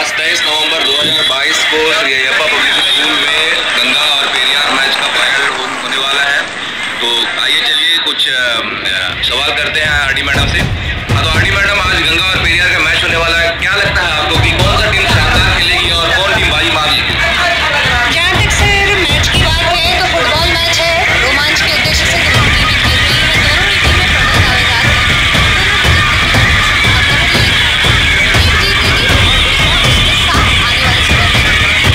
आज 23 नवंबर 2022 को Shri Ayyappa public school में गंगा और पेरियार मैच का फाइनल होने वाला है। तो आइए चलिए कुछ सवाल करते हैं आरडी मैडम से। हाँ, तो आरडी मैडम, आज गंगा और पेरियार का मैच होने वाला है, क्या लगता है आपको कि कौन सा टीम शानदार खेलेगी और कौन टीम बाजी मार लेगी? जहाँ तक सर मैच की बात है तो फुटबॉल मैच है, रोमांच के उद्देश्य से दोनों टीमें खेल रही हैं, दोनों ही टीमें प्रबल दावेदार हैं। टीम जीतेगी और इसके साथ आने वाले समय में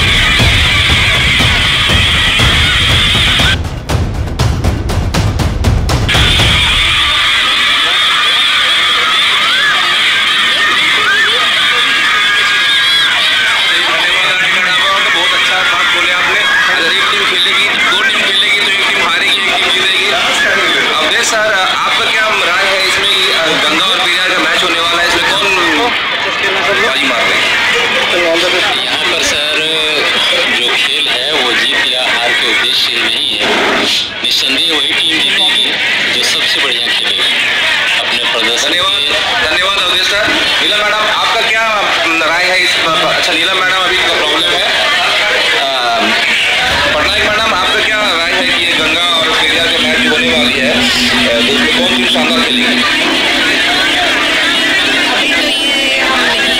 सर, आपका क्या राय है इसमें कि गंगा और पेरियार का मैच होने वाला है, इसमें कौन बाजी मार रहे हैं? यहाँ पर सर जो खेल है वो जीत या हार के उद्देश्य ही नहीं है। निस्संदेह वही टीम जीतेगी जो सबसे बढ़िया खेलेगी अपने प्रदर्शन। धन्यवाद अवधेश सर। नीला मैडम, आपका क्या राय है इस पर? अच्छा, नीला मैडम अभी प्रॉब्लम है। पटनायक मैडम, आपका क्या राय है कि ये गंगा और पेरियार का मैच होने वाली है, तो उसमें कौन टीम शानदार खेलेगी? अभी तो ये हम नहीं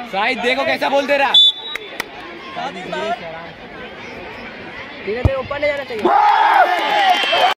शाहिद देखो कैसा बोल दे रहा। ठीक है, ऊपर ले जाना चाहिए।